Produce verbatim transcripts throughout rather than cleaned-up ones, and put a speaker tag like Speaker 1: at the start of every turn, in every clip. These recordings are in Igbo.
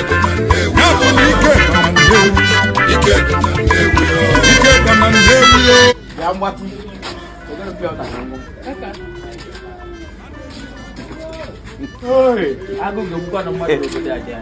Speaker 1: Oi, aku gak nomor dulu aja.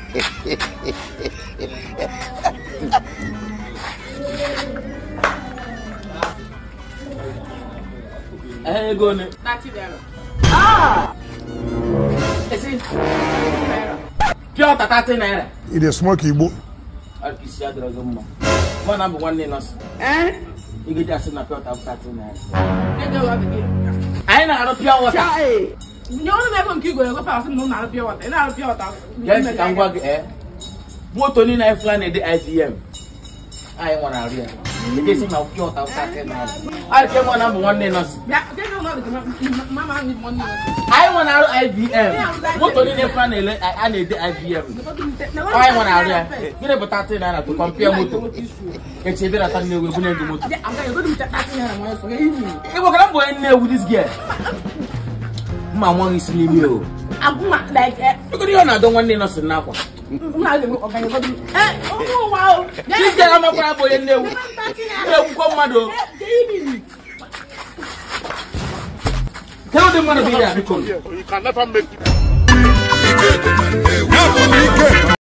Speaker 1: Eh, go nih. Nanti dulu. Ah. Esi. Kyo tata tena.
Speaker 2: Ide smoke ibu.
Speaker 1: Arkisia dragomma. Mana bu wanne nas. Eh? Ige jasi na kyo tata tena. Ege wa bigi. Ai na aro pia wata. Chai. Nyono na bon kigo ko pa asim no na aro pia wata. Na aro pia wata. Yes, kangwa eh. Moto ni na flan e de I V M. Ai wana ria. Ige si na pia wata tena. Ai ke mwana bu wanne nas. Ya, ke no na mama ni money. I want our I V M. What only the fan I need the I V M. I want our you never thirty naira to compare moto. It's a bit of time we will do moto. I'm going to thirty naira. It was going in there with this girl. My one is leaving you. I'm like I don't want us now. Oh wow. This girl I'm a grab boy in there. Come on. Tell them what to be there.
Speaker 3: You can never make it.